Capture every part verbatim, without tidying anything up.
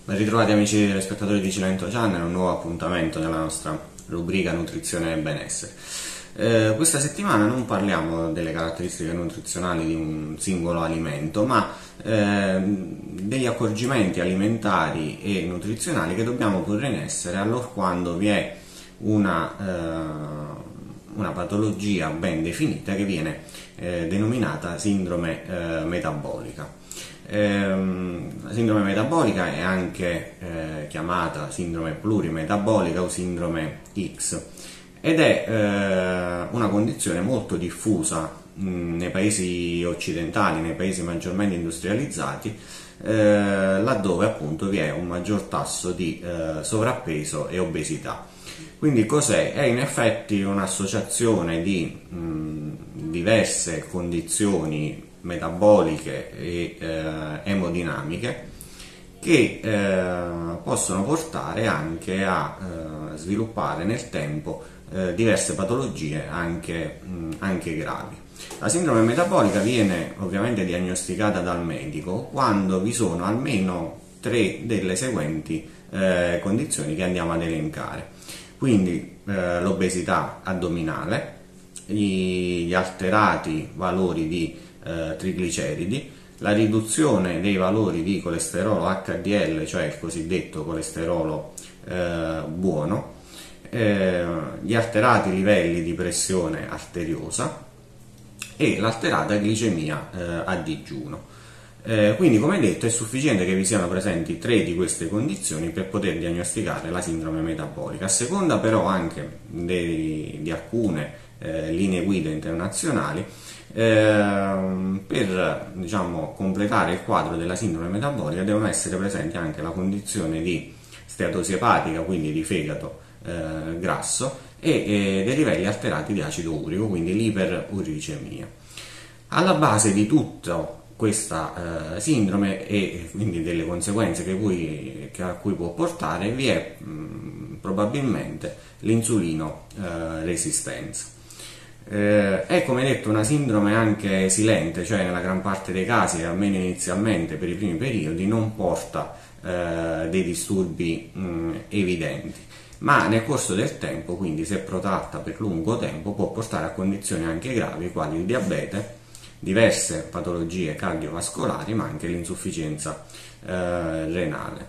Ben ritrovati amici telespettatori di Cilento Channel, un nuovo appuntamento nella nostra rubrica Nutrizione e Benessere. Eh, questa settimana non parliamo delle caratteristiche nutrizionali di un singolo alimento, ma eh, degli accorgimenti alimentari e nutrizionali che dobbiamo porre in essere allorquando vi è una, eh, una patologia ben definita che viene eh, denominata sindrome eh, metabolica. La sindrome metabolica è anche eh, chiamata sindrome plurimetabolica o sindrome X ed è eh, una condizione molto diffusa mh, nei paesi occidentali, nei paesi maggiormente industrializzati, eh, laddove appunto vi è un maggior tasso di eh, sovrappeso e obesità. Quindi cos'è? È in effetti un'associazione di mh, diverse condizioni metaboliche e eh, emodinamiche che eh, possono portare anche a eh, sviluppare nel tempo eh, diverse patologie anche, mh, anche gravi. La sindrome metabolica viene ovviamente diagnosticata dal medico quando vi sono almeno tre delle seguenti eh, condizioni che andiamo ad elencare. Quindi eh, l'obesità addominale, gli alterati valori di eh, trigliceridi, la riduzione dei valori di colesterolo H D L, cioè il cosiddetto colesterolo eh, buono, eh, gli alterati livelli di pressione arteriosa e l'alterata glicemia eh, a digiuno. Eh, quindi, come detto, è sufficiente che vi siano presenti tre di queste condizioni per poter diagnosticare la sindrome metabolica, a seconda però anche dei, di alcune eh, linee guida internazionali. Eh, per diciamo, completare il quadro della sindrome metabolica devono essere presenti anche la condizione di steatosi epatica, quindi di fegato eh, grasso, e eh, dei livelli alterati di acido urico, quindi l'iperuricemia. Alla base di tutto questa eh, sindrome e quindi delle conseguenze che cui, che a cui può portare vi è mh, probabilmente l'insulino eh, resistenza. Eh, è come detto una sindrome anche silente, cioè nella gran parte dei casi, almeno inizialmente per i primi periodi, non porta eh, dei disturbi mh, evidenti, ma nel corso del tempo, quindi se protratta per lungo tempo, può portare a condizioni anche gravi quali il diabete, diverse patologie cardiovascolari, ma anche l'insufficienza eh, renale.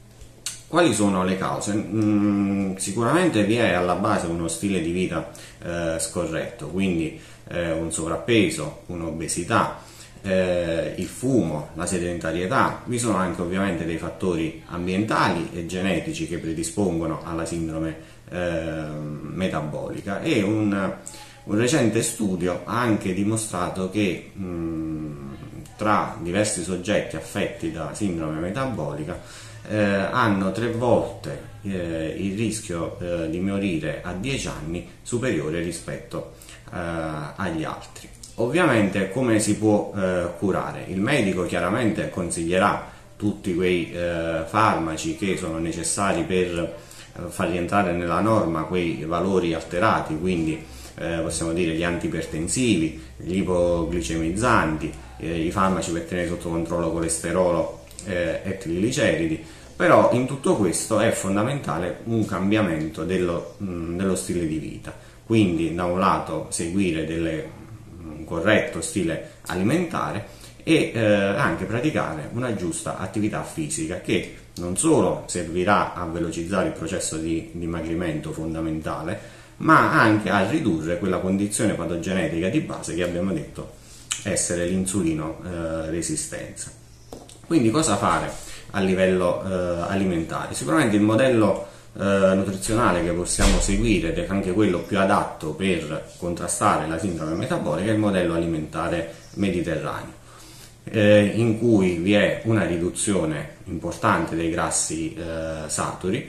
Quali sono le cause? Mm, sicuramente vi è alla base uno stile di vita eh, scorretto, quindi eh, un sovrappeso, un'obesità, eh, il fumo, la sedentarietà. Vi sono anche ovviamente dei fattori ambientali e genetici che predispongono alla sindrome eh, metabolica e un, un recente studio ha anche dimostrato che mh, tra diversi soggetti affetti da sindrome metabolica Eh, hanno tre volte eh, il rischio eh, di morire a dieci anni superiore rispetto eh, agli altri. Ovviamente come si può eh, curare? Il medico chiaramente consiglierà tutti quei eh, farmaci che sono necessari per eh, far rientrare nella norma quei valori alterati, quindi eh, possiamo dire gli antipertensivi, gli ipoglicemizzanti, eh, i farmaci per tenere sotto controllo colesterolo eh, e trigliceridi. Però in tutto questo è fondamentale un cambiamento dello, mh, dello stile di vita, quindi da un lato seguire delle, un corretto stile alimentare e eh, anche praticare una giusta attività fisica che non solo servirà a velocizzare il processo di dimagrimento fondamentale, ma anche a ridurre quella condizione patogenetica di base che abbiamo detto essere l'insulino eh, resistenza. Quindi cosa fare a livello eh, alimentare? Sicuramente il modello eh, nutrizionale che possiamo seguire ed è anche quello più adatto per contrastare la sindrome metabolica è il modello alimentare mediterraneo, eh, in cui vi è una riduzione importante dei grassi eh, saturi,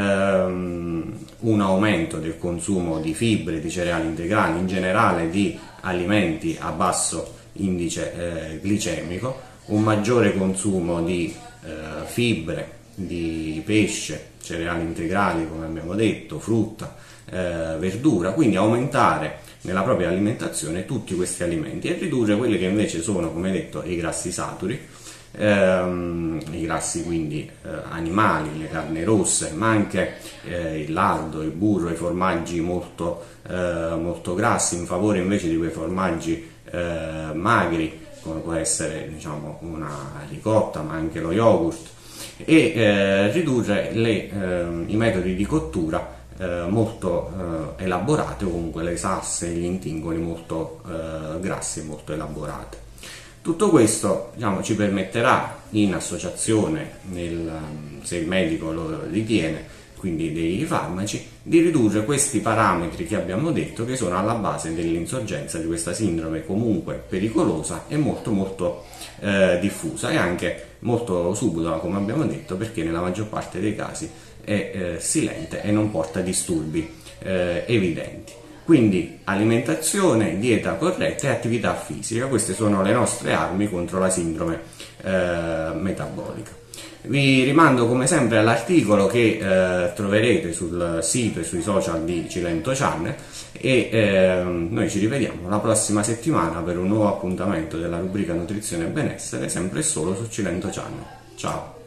ehm, un aumento del consumo di fibre, di cereali integrali, in generale di alimenti a basso indice eh, glicemico, un maggiore consumo di eh, fibre, di pesce, cereali integrali come abbiamo detto, frutta, eh, verdura, quindi aumentare nella propria alimentazione tutti questi alimenti e ridurre quelli che invece sono, come detto, i grassi saturi, ehm, i grassi quindi eh, animali, le carni rosse, ma anche eh, il lardo, il burro, i formaggi molto, eh, molto grassi, in favore invece di quei formaggi eh, magri, come può essere, diciamo, una ricotta, ma anche lo yogurt, e eh, ridurre le, eh, i metodi di cottura eh, molto eh, elaborate, o comunque le salse e gli intingoli molto eh, grassi e molto elaborate. Tutto questo, diciamo, ci permetterà, in associazione, nel, se il medico lo ritiene, quindi dei farmaci, di ridurre questi parametri che abbiamo detto, che sono alla base dell'insorgenza di questa sindrome comunque pericolosa e molto molto eh, diffusa, e anche molto subdola, come abbiamo detto, perché nella maggior parte dei casi è eh, silente e non porta disturbi eh, evidenti. Quindi alimentazione, dieta corretta e attività fisica, queste sono le nostre armi contro la sindrome eh, metabolica. Vi rimando come sempre all'articolo che eh, troverete sul sito e sui social di Cilento Channel, e eh, noi ci rivediamo la prossima settimana per un nuovo appuntamento della rubrica Nutrizione e Benessere, sempre e solo su Cilento Channel. Ciao!